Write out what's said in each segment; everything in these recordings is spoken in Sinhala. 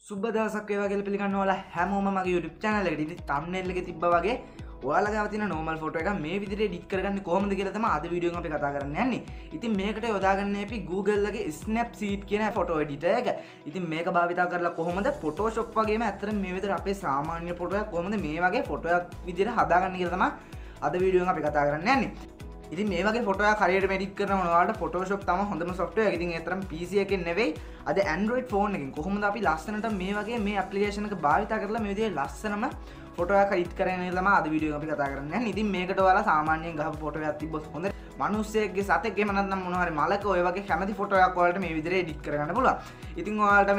සුබ දවසක් වේවා කියලා පිළිගන්න ඔයාලා හැමෝම මගේ YouTube channel එකට ඉතින් thumbnail එකේ තිබ්බා වගේ ඔයාලා ගාව තියෙන normal photo එක මේ විදිහට edit කරගන්නේ කොහොමද කියලා තමයි අද වීඩියෝ එකෙන් අපි කතා කරන්න යන්නේ. ඉතින් මේකට යොදාගන්න අපි Google එකේ Snapseed කියන photo editor එක. ඉතින් මේක භාවිතා කරලා කොහොමද Photoshop වගේම ඇත්තටම මේ විදිහට අපේ සාමාන්‍ය photo එකක් කොහොමද මේ වගේ photo එකක් විදිහට හදාගන්න කියලා තමයි අද වීඩියෝ එකෙන් අපි කතා කරන්න යන්නේ. ඉතින් මේ වගේ ෆොටෝ එකක් හරියට එඩිට් කරනවා ඔයාලට Photoshop තමයි හොඳම software එක. ඉතින් ඒ තරම් PC එකෙන් නෙවෙයි අද Android phone එකෙන් කොහොමද අපි ලස්සනට මේ වගේ මේ application එක භාවිත කරලා මේ විදිහේ ලස්සනම ෆොටෝ එකක් එඩිට් කරගෙන තමයි අද වීඩියෝ එක අපි කතා කරන්න යන්නේ. ඉතින් මේකට ඔයාලා සාමාන්‍යයෙන් ගහපු ෆොටෝ එකක් තිබ්බොත් හොඳ මිනිස්සෙක්ගේ සතෙක් එහෙම නැත්නම් මොනවා හරි මලක ඔය වගේ කැමති ෆොටෝ එකක් ඔයාලට මේ විදිහට එඩිට් කරගන්න පුළුවන්. ඉතින් ඔයාලට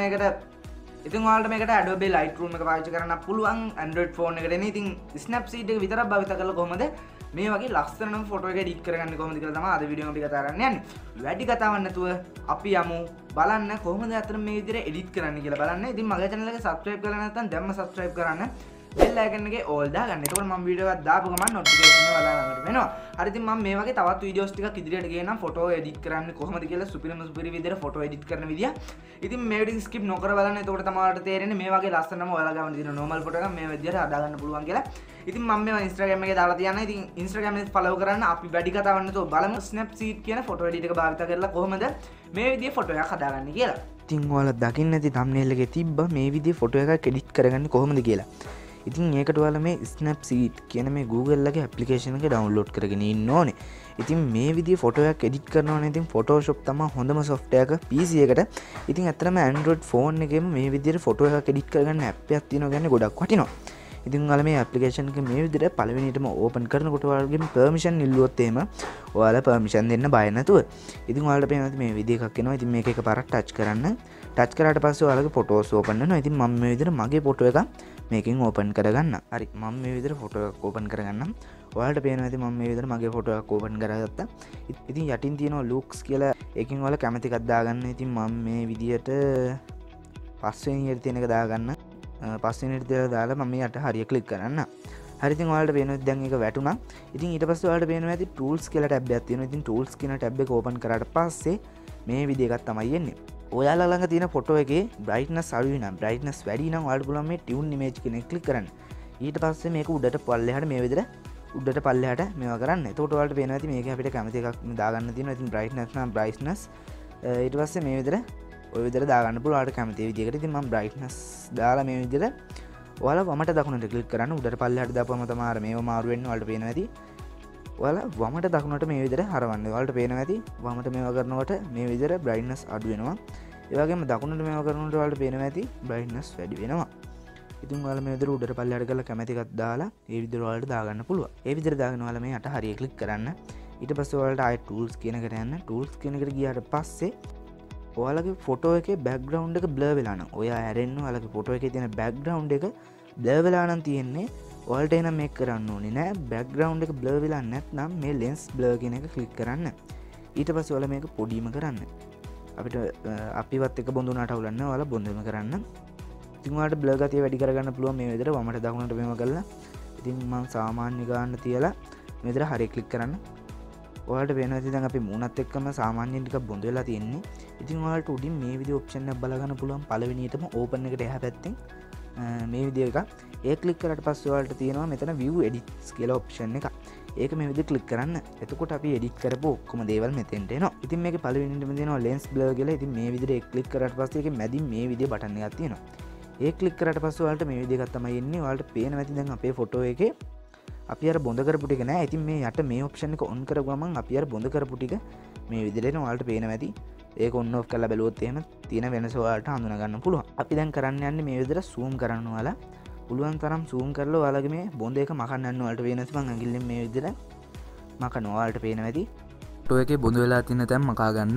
මේකට Adobe Lightroom එක පාවිච්චි කරන්න පුළුවන් Android phone එකට එන්නේ. ඉතින් Snapseed එක විතරක් භාවිත කරලා කොහොමද මේ වගේ ලස්සනම ෆොටෝ එක එඩිට් කරගන්නේ කොහොමද කියලා තමයි අද වීඩියෝ එක අපි කතා කරන්න යන්නේ. වැඩි කතාවක් නැතුව අපි යමු බලන්න කොහොමද අතන මේ විදිහට එඩිට් කරන්න කියලා බලන්න. ඉතින් මගේ channel එක subscribe කරලා නැත්නම් දැම්ම subscribe කරන්න. bell icon එකේ all දාගන්න. එතකොට මම වීඩියෝ එකක් දාපු ගමන් notification එක ඔයාලා ළඟට වෙනවා. හරි ඉතින් මම මේ වගේ තවත් වීඩියෝස් ටිකක් ඉදිරියට ගේනම් ෆොටෝ එඩිට් කරන්නේ කොහොමද කියලා සුපිරි විදිහට ෆොටෝ එඩිට් කරන විදිය. ඉතින් මේ වීඩියෝ skip නොකර බලන්න. එතකොට තමයි ඔයාලට තේරෙන්නේ මේ වගේ ලස්සනම ඔයාලා ගාවන දින normal ෆොටෝ එකක් මේ විදිහට හදාගන්න පුළුවන් කියලා. ඉතින් මම මේවා Instagram එකේ දාලා තියනවා. ඉතින් Instagram එකේ follow කරන්න. අපි වැඩි කතාවක් නැතුව බලමු Snapseed කියන ෆොටෝ එඩිට් එක භාවිත කරලා කොහොමද මේ විදිහේ ෆොටෝ එකක් හදාගන්නේ කියලා. ඉතින් ඔයාලා දකින්න ඇති thumbnail එකේ තිබ්බ මේ විදිහේ ෆොටෝ එකක් එඩිට් කරගන්නේ කොහොමද කියලා. ඉතින් ඒකට ඔයාලා මේ Snapseed කියන මේ Google එකේ application එක download කරගෙන ඉන්න ඕනේ. ඉතින් මේ විදිහේ ෆොටෝ එකක් එඩිට් කරනවා නම් ඉතින් Photoshop තමයි හොඳම software එක PC එකට. ඉතින් ඇත්තටම Android phone එකේම මේ විදිහට ෆොටෝ එකක් එඩිට් කරගන්න app එකක් තියෙනවා කියන්නේ ගොඩක් වටිනවා. ඉතින් ඔයාලා මේ application එක මේ විදිහට පළවෙනියටම open කරනකොට ඔයාලගෙන් permission ඉල්ලුවොත් එහෙම ඔයාලා permission දෙන්න බය නැතුව. ඉතින් ඔයාලට පේනවා මේ විදිහ එකක් එනවා. ඉතින් මේක එකපාරක් touch කරන්න. touch කරාට පස්සේ ඔයාලගේ photos open වෙනවා. ඉතින් මම මේ විදිහට මගේ photo එක මේකෙන් open කරගන්න. හරි මම මේ විදිහට photo එකක් open කරගන්නම්. ඔයාලට පේනවා ඉතින් මම මේ විදිහට මගේ photo එකක් open කරගත්තා. ඉතින් යටින් තියෙනවා looks කියලා එකකින් ඔයාලා කැමති එකක් දාගන්න. ඉතින් මම මේ විදිහට පස්වෙනියට තියෙන එක දාගන්න. පස්වෙනියට දාලා මම යට හරිය ක්ලික් කරන්න. හරි ඉතින් ඔයාලට පේනවා දැන් ඒක වැටුණා. ඉතින් ඊට පස්සේ ඔයාලට පේනවා ඇති tools කියලා ටැබ් එකක් තියෙනවා. ඉතින් tools කියන ටැබ් එක open කරාට පස්සේ මේ විදිහ එකක් තමයි එන්නේ. ඔයාලා ළඟ තියෙන ෆොටෝ එකේ brightness අඩුයි නම් brightness වැඩි නම් ඔයාලට පුළුවන් මේ tune image කියන එක ක්ලික් කරන්න. ඊට පස්සේ මේක උඩට පල්ලෙහාට මේ විදිහට උඩට පල්ලෙහාට මේවා කරන්න. එතකොට ඔයාලට පේනවා ඇති මේක අපිට කැමති එකක් දාගන්න තියෙනවා. ඉතින් brightness නම් brightness ඊට පස්සේ මේ විදිහට ඔය විදිහට දාගන්න පුළුවන් ඔයාලට කැමති විදිහකට. ඉතින් මම brightness දාලා මේ විදිහට ඔයාලා වමට දකුණට ක්ලික් කරන්න. උඩට පල්ලෙහාට දාපුවම තමයි අර මේව මාරු වෙන්නේ. ඔයාලට පේනවා ඇති ඔයාලා වමට දකුණට මේ විදිහට හරවන්න. ඔයාලට පේනවා ඇති වමට මේවා කරනකොට මේ විදිහට brightness අඩු වෙනවා. ඒ වගේම දකුණට මේවා කරනකොට ඔයාලට පේනවා ඇති brightness වැඩි වෙනවා. ඉතින් ඔයාලා මේ විදිහට උඩට පල්ලෙහාට කරලා කැමති එකක් දාලා ඒ විදිහට ඔයාලට දාගන්න පුළුවන්. ඒ විදිහට දාගෙන ඔයාලා මේ යට හරිය ක්ලික් කරන්න. ඊට පස්සේ ඔයාලට ආයෙ tools කියන එකට යන්න. tools කියන එකට ගියාට පස්සේ ඔයාලගේ ෆොටෝ එකේ බෑග්ග්‍රවුන්ඩ් එක බ්ලර් වෙලා නම් ඔයා ඇරෙන්න ඔයාලගේ ෆොටෝ එකේ තියෙන බෑග්ග්‍රවුන්ඩ් එක බ්ලර් වෙලා නම් තියෙන්නේ ඔයාලට එන මේක කරන්න ඕනේ නෑ. බෑග්ග්‍රවුන්ඩ් එක බ්ලර් වෙලා නැත්නම් මේ lens blur කියන එක ක්ලික් කරන්න. ඊට පස්සේ ඔයාලා මේක පොඩිම කරන්න. අපිට අපිවත් එක බොඳුනාට අවුලන්න ඔයාලා බොඳම කරන්න. ඉතින් ඔයාලට බ්ලර් ගතිය වැඩි කරගන්න පුළුවන් මේ විදිහට වමට දකුණට මේව කරලා. ඉතින් මම සාමාන්‍ය ගන්න තියලා මේ විදිහට හරිය ක්ලික් කරන්න. ඔයාලට වෙනවා ඉතින් දැන් අපි මූණත් එක්කම සාමාන්‍යයෙන් ටිකක් බොඳ වෙලා තියෙන්නේ. ඉතින් ඔයාලට උඩින් මේ විදිහ ඔප්ෂන් එක බලා ගන්න පුළුවන්. පළවෙනියටම ඕපන් එකට එහා පැත්තෙන් මේ විදිහ එක. ඒ ක්ලික් කරාට පස්සේ ඔයාලට තියෙනවා මෙතන view edits කියලා ඔප්ෂන් එක. ඒක මේ විදිහට ක්ලික් කරන්න. එතකොට අපි එඩිට් කරපු ඔක්කොම දේවල් මෙතෙන්ට එනවා. ඉතින් මේකේ පළවෙනියටම තියෙනවා lens blur කියලා. ඉතින් මේ විදිහට ඒ ක්ලික් කරාට පස්සේ ඒකේ මැදින් මේ විදිහ බටන් එකක් තියෙනවා. ඒ ක්ලික් කරාට පස්සේ ඔයාලට මේ විදිහ එකක් තමයි එන්නේ. ඔයාලට පේනවා ඇති දැන් අපේ ෆොටෝ එකේ අපි අර බොඳ කරපු ටික නෑ. ඉතින් මේ යට මේ ඔප්ෂන් එක ඔන් කරගමන් අපි අර බොඳ කරපු ටික මේ විදිහට එනවා. ඔයාලට පේනවා ඇති. ඒක ඔන් ඔෆ් කරලා බැලුවොත් එහෙම තියෙන වෙනස ඔයාලට හඳුනා ගන්න පුළුවන්. අපි දැන් කරන්න යන්නේ මේ විදිහට zoom කරන්න ඔයාලා. පුළුවන් තරම් zoom කරලා ඔයාලගේ මේ බොඳ එක මකන්න යන්න. ඔයාලට පේනවා ඇති මං ඇඟිල්ලෙන් මේ විදිහට මකන. ඔයාලට පේනවා ඇති ෆොටෝ එකේ බොඳ වෙලා තියෙන තැන් මකා ගන්න.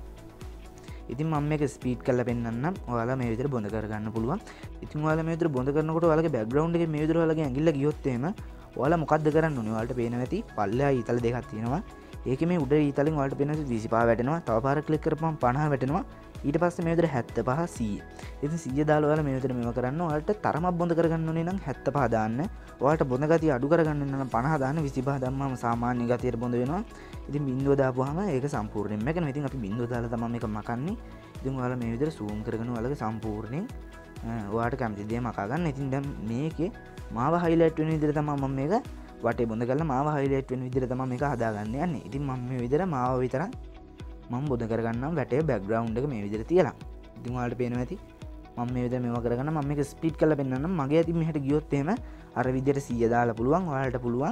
ඉතින් මම මේක ස්පීඩ් කරලා පෙන්නන්නම්. ඔයාලා මේ විදිහට බොඳ කරගන්න පුළුවන්. ඉතින් ඔයාලා මේ විදිහට බොඳ කරනකොට ඔයාලගේ බෑග්ග්‍රවුන්ඩ් එකේ මේ විදිහට ඔයාලගේ ඇඟිල්ල ගියොත් එහෙම ඔයාලා මොකද්ද කරන්න ඕනේ? ඔයාලට පේනවා ඇති පල්ලෙහා ඊතල දෙකක් තියෙනවා. ඒකේ මේ උඩ ඊතලෙන් ඔයාලට පේනවා 25 වැටෙනවා. තව පාරක් ක්ලික් කරපුවම 50 වැටෙනවා. ඊට පස්සේ මේ විදිහට 75 100. ඉතින් 100 දාලා ඔයාලා මේ විදිහට මේව කරන්න. ඔයාලට තරමක් බොඳ කරගන්න ඕනේ නම් 75 දාන්න. ඔයාලට බොඳ ගතිය අඩු කරගන්න නම් 50 දාන්න. 25 දැම්මම සාමාන්‍ය ගතියට බොඳ වෙනවා. ඉතින් බිංදුව දාපුවාම ඒක සම්පූර්ණයෙන්ම මැකෙනවා. ඉතින් අපි බිංදුව දාලා තමයි මේක මකන්නේ. ඉතින් ඔයාලා මේ විදිහට zoom කරගෙන ඔයාලගේ සම්පූර්ණයෙන් ඔයාට කැමති දේ මකා ගන්න. ඉතින් දැන් මේකේ මාව හයිලයිට් වෙන විදිහට තමයි මම මේක වටේ බොඳ කරලා මාව හයිලයිට් වෙන විදිහට තමයි මේක හදාගන්න යන්නේ. ඉතින් මම මේ විදිහට මාව විතරක් මම බොඳ කරගන්නම් වැටේ බෑග්ග්‍රවුන්ඩ් එක මේ විදිහට තියලා. ඉතින් ඔයාලට පේනවා ඇති මම මේ විදිහට මේවා කරගන්න. මම මේක ස්ප්ලිට් කරලා පෙන්නන්නම්. මගේ අතින් මෙහෙට ගියොත් එහෙම අර විදිහට 100 දාලා පුළුවන්. ඔයාලට පුළුවන්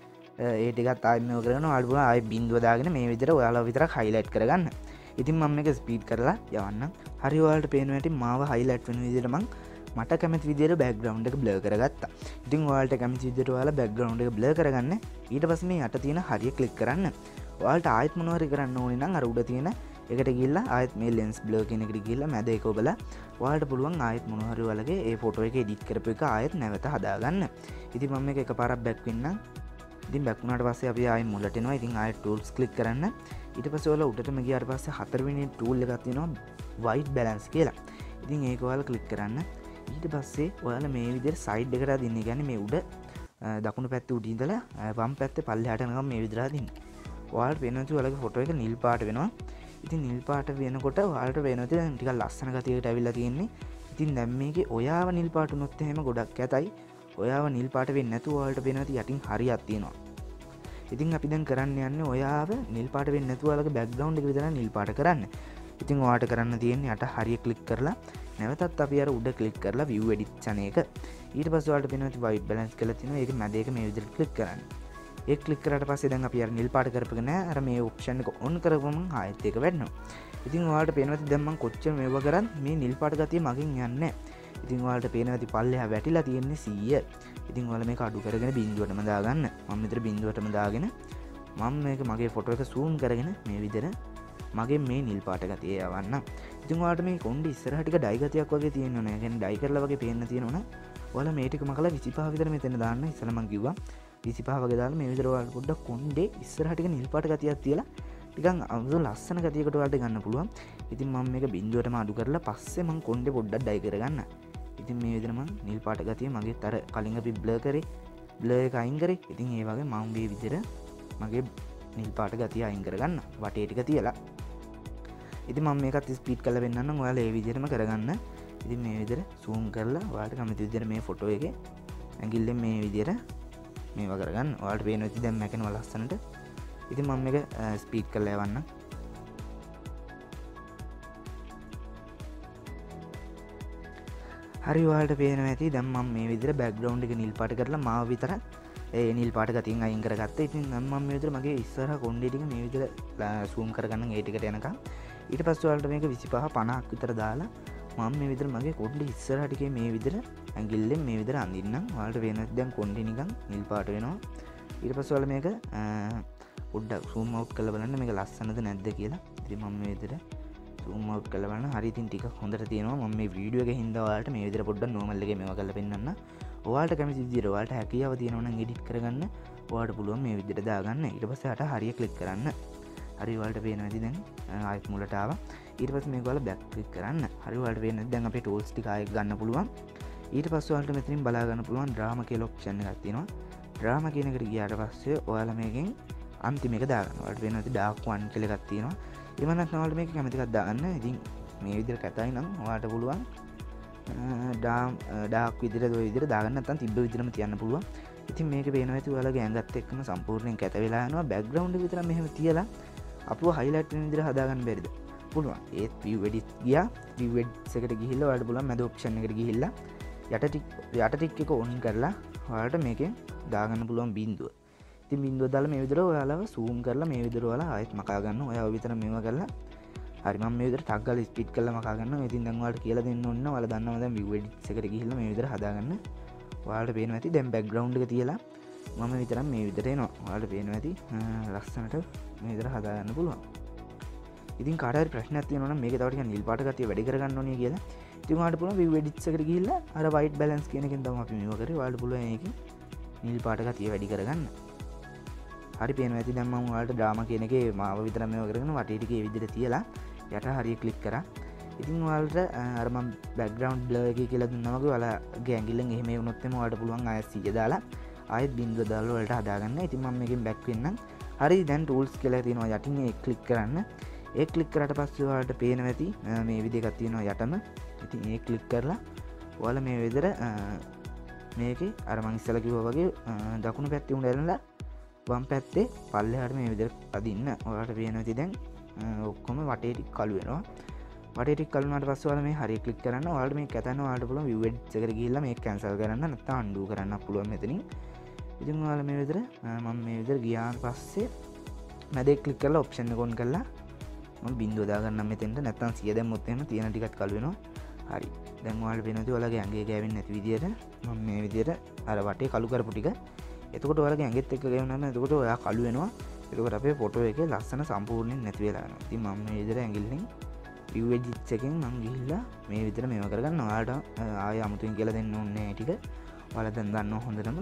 ඒ ටිකත් ආයෙත් මේව කරගෙන ඔයාලට පුළුවන් ආයෙ බිංදුව දාගෙන මේ විදිහට ඔයාලා විතරක් හයිලයිට් කරගන්න. ඉතින් මම මේක ස්පීඩ් කරලා යවන්නම්. හරි ඔයාලට පේනවා ඇති මාව හයිලයිට් වෙන විදිහට මට කැමති විදිහට බෑග්ග්‍රවුන්ඩ් එක බ්ලර් කරගත්තා. ඉතින් ඔයාලට කැමති විදිහට ඔයාලා බෑග්ග්‍රවුන්ඩ් එක බ්ලර් කරගන්න. ඊට පස්සේ මේ යට තියෙන හරිය ක්ලික් කරන්න. ඔයාලට ආයෙත් මොනවා හරි කරන්න ඕනේ නම් අර උඩ තියෙන එකට ගිහිල්ලා ආයෙත් මේ lens blur කියන එකට ගිහිල්ලා මැද එක ඔබලා ඔයාලට පුළුවන් ආයෙත් මොනවා හරි ඔයාලගේ ඒ ෆොටෝ එක එඩිට් කරපු එක ආයෙත් නැවත හදාගන්න. ඉතින් මම මේක එකපාරක් බැක් වෙන්නම්. ඉතින් බැක් වුණාට පස්සේ අපි ආයෙත් මුලට එනවා. ඉතින් ආයෙත් tools click කරන්න. ඊට පස්සේ ඔයාලා උඩටම ගියාට පස්සේ හතරවෙනි tool එකක් තියෙනවා white balance කියලා. ඉතින් ඒක ඔයාලා click කරන්න. ඊට පස්සේ ඔයාලා මේ විදිහට side එකට අදින්න. කියන්නේ මේ උඩ දකුණු පැත්තේ උඩින් ඉඳලා වම් පැත්තේ පල්ලෙහාට යනකම් මේ විදිහට අදින්න. ඔයාලට වෙනතු ඔයාලගේ ෆොටෝ එක නිල් පාට වෙනවා. ඉතින් නිල් පාට වෙනකොට ඔයාලට වෙනතු ටිකක් ලස්සන ගතියකට ඇවිල්ලා තියෙන්නේ. ඉතින් දැන් මේකේ ඔයාව නිල් පාට උනොත් එහෙම ගොඩක් ඇතයි. ඔයාව නිල් පාට වෙන්නේ නැතුව ඔයාලට වෙනතු යටින් හරියක් තියෙනවා. ඉතින් අපි දැන් කරන්න යන්නේ ඔයාව නිල් පාට වෙන්නේ නැතුව ඔයාලගේ බෑග්ග්‍රවුන්ඩ් එක විතර නිල් පාට කරන්න. ඉතින් ඔයාලට කරන්න තියෙන්නේ යට හරිය ක්ලික් කරලා නැවතත් අපි අර උඩ ක්ලික් කරලා view edit යන එක. ඊට පස්සේ ඔයාලට වෙනවා white balance කියලා තියෙනවා. ඒක මැද එක මේ විදිහට ක්ලික් කරන්න. ඒ ක්ලික් කරාට පස්සේ දැන් අපි අර නිල් පාට කරපගෙන අර මේ ඔප්ෂන් එක ඔන් කරපුවම ආයෙත් ඒක වැඩනවා. ඉතින් ඔයාලට පේනවා දැන් මම කොච්චර මේව කරත් මේ නිල් පාට ගතිය මගෙන් යන්නේ නැහැ. ඉතින් ඔයාලට පේනවා ඉතින් පල්ලෙහා වැටිලා තියෙන්නේ 100. ඉතින් ඔයාලා මේක අඩු කරගෙන බිංදුවටම දාගන්න. මම මෙතන බිංදුවටම දාගෙන මම මේක මගේ ෆොටෝ එක zoom කරගෙන මේ විදිහට මගේ මේ නිල් පාට ගතිය යවන්න. ඉතින් ඔයාලට මේ කොණ්ඩේ ඉස්සරහ ටික ඩයි ගතියක් වගේ තියෙනවා නේ. يعني ඩයි කරලා වගේ පේන්න තියෙනවනේ. ඔයාලා මේ ටික මකලා 25 විතර මෙතන දාන්න. ඉස්සෙල්ලා මම කිව්වා 25 වගේ දාලා මේ විදිහට ඔයාලට පොඩ්ඩක් කොණ්ඩේ ඉස්සරහ ටික නිල් පාට ගතියක් තියලා ටිකක් අමුතු ලස්සන ගතියකට ඔයාලට ගන්න පුළුවන්. ඉතින් මම මේක බිංදුවටම අඩු කරලා පස්සේ මම කොණ්ඩේ පොඩ්ඩක් ඩයි කරගන්න. ඉතින් මේ විදිහට මම නිල් පාට ගතිය මගේත් අර කලින් අපි බ්ලර් එක අයින් කරේ. ඉතින් ඒ වගේ මම මේ විදිහට මගේ නිල් පාට ගතිය අයින් කරගන්න වටේ ටික තියලා. ඉතින් මම මේකත් ස්පීඩ් කරලා පෙන්නන්නම්. ඔයාලා ඒ විදිහටම කරගන්න. ඉතින් මේ විදිහට zoom කරලා ඔයාලට කැමති විදිහට මේ ෆොටෝ එකේ ඇඟිල්ලෙන් මේ විදිහට මේවා කරගන්න. ඔයාලට පේනවා ඉතින් දැන් මැකෙනවා ලස්සනට. ඉතින් මම මේක ස්පීඩ් කරලා යවන්න. හරි ඔයාලට පේනවා ඇති දැන් මම මේ විදිහට බෑග්ග්‍රවුන්ඩ් එක නිල් පාට කරලා මාව විතර ඒ නිල් පාට ගතියෙන් අයින් කරගත්තා. ඉතින් දැන් මම මේ විදිහට මගේ ඉස්සරහ කොණ්ඩේ ටික මේ විදිහට zoom කරගන්න ඒ ටිකට යනකම්. ඊට පස්සේ ඔයාලට මේක 25 50ක් විතර දාලා මම මේ විදිහට මගේ කොණ්ඩේ ඉස්සරහ ටිකේ මේ විදිහට ඇඟිල්ලෙන් මේ විදිහට අඳින්නම්. ඔයාලට වෙනත් දැන් කොණ්ඩේ නිකන් නිල් පාට වෙනවා. ඊට පස්සේ ඔයාලා මේක පොඩ්ඩක් zoom out කරලා බලන්න මේක ලස්සනද නැද්ද කියලා. ඉතින් මම මේ විදිහට zoom out කරලා බලන්න. හරි ඉතින් ටිකක් හොඳට තියෙනවා. මම මේ වීඩියෝ එකේ හින්දා ඔයාලට මේ විදිහට පොඩ්ඩක් normal එකේ මේවා කරලා පෙන්නන්න. ඔයාලට කැමති විදිහට ඔයාලට හැකියාව තියෙනවා නම් edit කරගන්න. ඔයාලට පුළුවන් මේ විදිහට දාගන්න. ඊට පස්සේ අට හරිය ක්ලික් කරන්න. හරි ඔයාලට පේනවා ඉතින් දැන් ආයෙත් මුලට ආවා. ඊට පස්සේ මේක ඔයාලා back click කරන්න. හරි ඔයාලට පේනවා දැන් අපේ tools ටික ආයෙත් ගන්න පුළුවන්. ඊට පස්සේ ඔයාලට මෙතනින් බලා ගන්න පුළුවන් drama කියලා option එකක් තියෙනවා. drama කියන එකට ගියාට පස්සේ ඔයාලා මේකෙන් අන්තිම එක දාගන්න. ඔයාලට වෙනවා ඉතින් dark one කියලා එකක් තියෙනවා. එහෙම නැත්නම් ඔයාලට මේක කැමති එකක් දාගන්න. ඉතින් මේ විදිහට කැතයි නම් ඔයාලට පුළුවන් ඩාක් විදිහට ඔය විදිහට දාගන්න නැත්නම් තිබ්බ විදිහටම තියන්න පුළුවන්. ඉතින් මේක පේනවා ඇති ඔයාලගේ ඇඟත් එක්කම සම්පූර්ණයෙන් කැත වෙලා යනවා. බෑග්ග්‍රවුන්ඩ් එක විතර මෙහෙම තියලා අපුව හයිලයිට් වෙන විදිහට හදාගන්න බැරිද? පුළුවන්. ඒත් view edit ගියා. view edit එකට ගිහිල්ලා ඔයාලට පුළුවන් මැද option එකට ගිහිල්ලා යට ටික් එක on කරලා ඔයාලට මේකෙන් දාගන්න පුළුවන් බිංදුව. ඉතින් බිංදුව දාලා මේ විදිහට ඔයාලව zoom කරලා මේ විදිහට ඔයාලා ආයෙත් මකා ගන්න. ඔයාව විතර මේවා කරලා හරි මම මේ විදිහට ටග් ගාලා ස්පීඩ් කරලා මකා ගන්නවා. ඉතින් දැන් ඔයාලට කියලා දෙන්න ඕන ඔයාලා දන්නවා දැන් view edit එකට ගිහිල්ලා මේ විදිහට හදාගන්න. ඔයාලට පේනවා ඇති දැන් බෑග්ග්‍රවුන්ඩ් එක තියලා මම විතරක් මේ විදිහට එනවා. ඔයාලට පේනවා ඇති ලස්සනට මේ විදිහට හදාගන්න පුළුවන්. ඉතින් කාට හරි ප්‍රශ්නයක් තියෙනවා නම් මේකේ තව ටිකක් නිල් පාට ගතිය වැඩි කරගන්න ඕනේ කියලා. ඉතින් ඔයාලට පුළුවන් view edits එකට ගිහිල්ලා අර white balance කියන එකෙන් තමයි අපි මේව කරේ. ඔයාලට පුළුවන් ඒකෙන් නිල් පාට ගතිය වැඩි කරගන්න. හරි පේනවා ඇති දැන් මම ඔයාලට drama කියන එකේ මාව විතරක් මේව කරගෙන වටේ ටික මේ විදිහට තියලා යට හරිය ක්ලික් කරා. ඉතින් ඔයාලට අර මම background blur එකේ කියලා දුන්නා වගේ ඔයාලගේ ඇඟිල්ලෙන් එහෙම වුණොත් එම ඔයාලට පුළුවන් ආයෙත් 100 දාලා ආයෙත් බිංදුව දාලා ඔයාලට හදාගන්න. ඉතින් මම මේකෙන් back වෙන්නම්. හරි දැන් tools කියලා තියෙනවා යටින් ඒක ක්ලික් කරන්න. ඒක ක්ලික් කරාට පස්සේ ඔයාලට පේනවා ඇති මේ විදිහක් තියෙනවා යටම. ඉතින් ඒක ක්ලික් කරලා ඔයාලා මේ විදිහට මේකේ අර මං ඉස්සෙල්ලා කිව්වා වගේ දකුණු පැත්තේ උඩ ඇරලා වම් පැත්තේ පල්ලෙහාට මේ විදිහට අදින්න. ඔයාලට පේනවා ඉතින් දැන් ඔක්කොම වටේ ටික කළු වෙනවා. වටේ ටික කළු වුණාට පස්සේ ඔයාලා මේ හරිය ක්ලික් කරන්න. ඔයාලට මේක ඇතන්න ඔයාලට පුළුවන් view edits එකට ගිහිල්ලා මේක cancel කරන්න නැත්නම් undo කරන්න පුළුවන් මෙතනින්. ඉතින් ඔයාලා මේ විදිහට මම මේ විදිහට ගියාන් පස්සේ මැදේ ක්ලික් කරලා ඔප්ෂන් එක ඔන් කරලා මම බිංදුව දාගන්නම් මෙතෙන්ට. නැත්නම් 100 දැම්මොත් එහෙම තියෙන ටිකත් කළු වෙනවා. හරි. දැන් ඔයාලට පේනවා ඉතින් ඔයාලගේ ඇඟේ ගෑවෙන්නේ නැති විදිහට මම මේ විදිහට අර වටේ කළු කරපු ටික එතකොට ඔයාලගේ ඇඟෙත් එක්ක ගෑවුනම එතකොට ඔයා කළු වෙනවා. එතකොට අපේ ෆොටෝ එකේ ලස්සන සම්පූර්ණයෙන් නැති වෙලා යනවා. ඉතින් මම මේ විදිහට ඇඟිල්ලෙන් view edits එකෙන් මම ගිහිල්ලා මේ විදිහට මේව කරගන්න. ඔයාලට ආයෙ අමුතුවෙන් කියලා දෙන්න ඕනේ නැහැ ටික. ඔයාලා දැන් දන්නවා හොඳටම.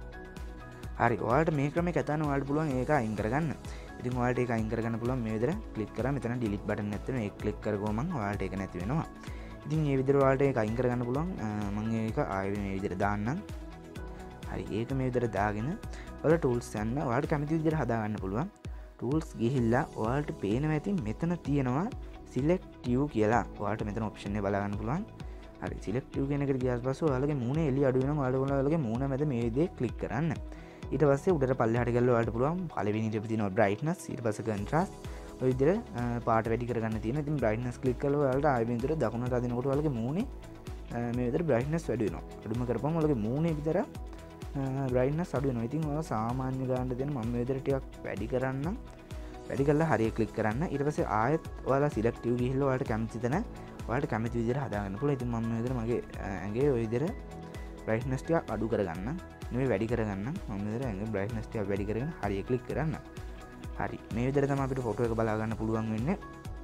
හරි. ඔයාලට මේ ක්‍රමයක ඇතන ඔයාලට පුළුවන් ඒක අයින් කරගන්න. ඉතින් ඔයාලට ඒක අයින් කරගන්න පුළුවන් මේ විදිහට ක්ලික් කරා මෙතන delete button නැත්නම් ඒක ක්ලික් කරගොම ඔයාලට ඒක නැති වෙනවා. ඉතින් මේ විදිහට ඔයාලට ඒක අයින් කරගන්න පුළුවන්. මම ඒක ආයෙ මේ විදිහට දාන්නම්. හරි. ඒක මේ විදිහට දාගෙන ඔයාලා tools යන්න ඔයාලට කැමති විදිහට හදාගන්න පුළුවන්. tools ගිහිල්ලා ඔයාලට පේනවා ඇති මෙතන තියෙනවා select view කියලා. ඔයාලට මෙතන option එක බලා ගන්න පුළුවන්. හරි. select view කියන එකට ගියාට පස්සේ ඔයාලගේ මූණේ එළිය අඩු වෙනවා. ඔයාලගේ මූණ මැද මේ විදිහේ ක්ලික් කරන්න. ඊට පස්සේ උඩට පල්ලෙහාට ගිහලා ඔයාලට පුළුවන් පළවෙනි ඉතින් තියෙනවා brightness, ඊට පස්සේ contrast ඔය විදිහට පාට වැඩි කරගන්න තියෙනවා. ඉතින් brightness ක්ලික් කරලා ඔයාලට ආයෙ විදිහට දකුණට අදිනකොට ඔයාලගේ මූණේ මේ විදිහට brightness වැඩි වෙනවා. අඩුම කරපුවම ඔයාලගේ මූණේ විතර brightness අඩු වෙනවා. ඉතින් ඔයාලා සාමාන්‍ය ගානට දෙන මම මේ විදිහට ටිකක් වැඩි කරන්නම්. වැඩි කරලා හරිය ක්ලික් කරන්න. ඊට පස්සේ ආයෙත් ඔයාලා select view ගිහිල්ලා ඔයාලට කැමති තැන ඔයාලට කැමති විදිහට හදාගන්න පුළුවන්. ඉතින් මම මේ විදිහට මගේ ඇඟේ ඔය විදිහට brightness ටික අඩු කරගන්න. නෙමෙයි වැඩි කරගන්න. මම මේ විදිහට ඇඟේ brightness ටික වැඩි කරගෙන හරිය ක්ලික් කරන්න. හරි. මේ විදිහට තමයි අපිට ෆොටෝ එක බලා ගන්න පුළුවන් වෙන්නේ.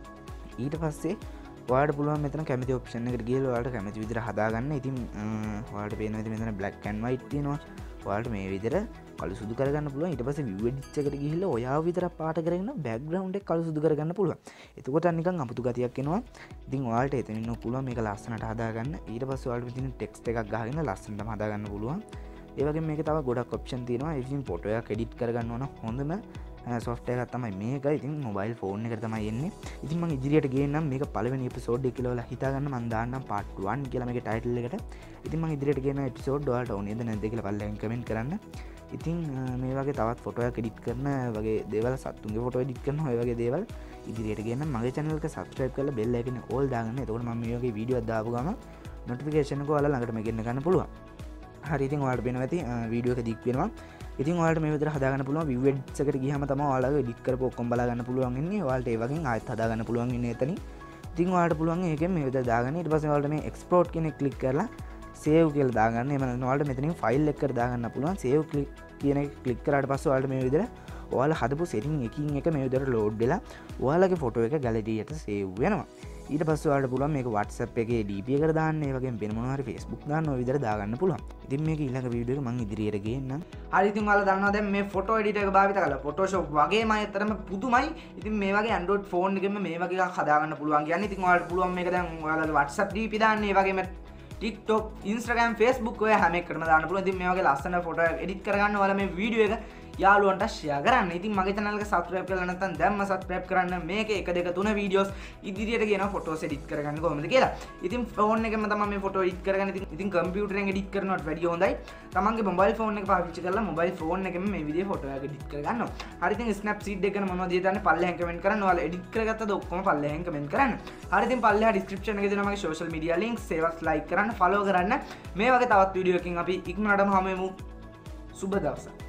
ඊට පස්සේ ඔයාලට පුළුවන් මෙතන කැමති ඔප්ෂන් එකට ගිහලා ඔයාලට කැමති විදිහට හදාගන්න. ඉතින් ඔයාලට පේනවා ඉතින් මෙතන black and white තියෙනවා. ඔයාලට මේ විදිහට කළු සුදු කරගන්න පුළුවන්. ඊට පස්සේ view edits එකට ගිහිල්ලා ඔයාව විතරක් පාට කරගෙන background එක කළු සුදු කරගන්න පුළුවන්. එතකොට නිකන් අමුතු ගතියක් එනවා. ඉතින් ඔයාලට එතනින් පුළුවන් මේක ලස්සනට හදාගන්න. ඊට පස්සේ ඔයාලට ඉතින් text එකක් ගහගෙන ලස්සනටම හදාගන්න පුළුවන්. ඒ වගේම මේකේ තව ගොඩක් ඔප්ෂන් තියෙනවා. ඉතින් ෆොටෝ එකක් edit කරගන්න ඕන හොඳම software එකක් තමයි මේක. ඉතින් mobile phone එකට තමයි එන්නේ. ඉතින් මම ඉදිරියට ගේන්නම් මේක පළවෙනි episode එක කියලා ඔයාලා හිතාගන්න. මම දාන්නම් part 1 කියලා මේකේ title එකට. ඉතින් මම ඉදිරියට ගේන episode ඔයාලට ඕනේද නැද්ද කියලා පල්ලෙන් comment කරන්න. ඉතින් මේ වගේ තවත් ෆොටෝ එකක් edit කරන වගේ දේවල් සත්තුන්ගේ ෆොටෝ edit කරන ඔය වගේ දේවල් ඉදිරියට ගේන්නම්. මගේ channel එක subscribe කරලා bell icon එක all දාගන්න. එතකොට මම මේ වගේ වීඩියෝස් දාපු ගමන් notification එක ඔයාලා ළඟටම ගෙන්න ගන්න පුළුවන්. හරි. ඉතින් ඔයාලට පේනවා ඇති වීඩියෝ එක දික් වෙනවා. ඉතින් ඔයාලට මේ විදිහට හදාගන්න පුළුවන්. view edits එකට ගියාම තමයි ඔයාලගේ edit කරපු ඔක්කොම බලා ගන්න පුළුවන් වෙන්නේ. ඔයාලට ඒ වගේ ආයෙත් හදාගන්න පුළුවන් වෙන්නේ එතනින්. ඉතින් ඔයාලට පුළුවන් ඒකෙන් මේ විදිහට දාගන්න. ඊට පස්සේ ඔයාලට මේ export කියන එක click කරලා save කියලා දාගන්න. එහෙම නැත්නම් ඔයාලට මෙතනින් file එකකට දාගන්න පුළුවන්. save කියන එක click කරාට පස්සේ ඔයාලට මේ විදිහට ඔයාලා හදපු setting එකින් එක මේ විදිහට load වෙලා ඔයාලගේ photo එක gallery එකට save වෙනවා. ඊට පස්සේ ඔයාලට පුළුවන් මේක WhatsApp එකේ DP එකට දාන්න. ඒ වගේම වෙන මොනවා හරි Facebook දාන්න ඔය විදිහට දාගන්න පුළුවන්. ඉතින් මේක ඊළඟ වීඩියෝ එක මම ඉදිරියට ගේන්නම්. හරි. ඉතින් ඔයාලා දන්නවා දැන් මේ ෆොටෝ එඩිටර් එක භාවිත කරලා Photoshop වගේම අයතරම පුදුමයි. ඉතින් මේ වගේ Android phone එකෙම මේ වගේ එකක් හදාගන්න පුළුවන් කියන්නේ. ඉතින් ඔයාලට පුළුවන් මේක දැන් ඔයාලගේ WhatsApp DP දාන්න. ඒ වගේම TikTok, Instagram, Facebook ඔය හැම එකකටම දාන්න පුළුවන්. ඉතින් මේ වගේ ලස්සන ෆොටෝ එකක් එඩිට් කරගන්න ඔයාලා මේ වීඩියෝ එක යාළුවන්ට ෂෙයා කරන්න. ඉතින් මගේ channel එක subscribe කරලා නැත්නම් දැම්ම subscribe කරන්න. මේකේ 1 2 3 videos ඉදිරියට ගෙනා photos edit කරගන්න කොහොමද කියලා. ඉතින් phone එකෙන්ම තමයි මේ photo edit කරගන්න. ඉතින් computer එකෙන් edit කරනවට වැඩිය හොඳයි. තමන්ගේ mobile phone එක පාවිච්චි කරලා mobile phone එකෙන් මේ විදිහේ photo එක edit කරගන්නවා. හරි. ඉතින් Snapseed එක ගැන මොනවද හිතන්නේ පල්ලෙහෙන් comment කරන්න. ඔයාලා edit කරගත්තද ඔක්කොම පල්ලෙහෙන් comment කරන්න. හරි. ඉතින් පල්ලෙහා description එකේ දෙනවා මගේ social media links. ඒවත් like කරන්න, follow කරන්න. මේ වගේ තවත් වීඩියෝ එකකින් අපි ඉක්මනටම හමු වෙමු. සුබ දවසක්.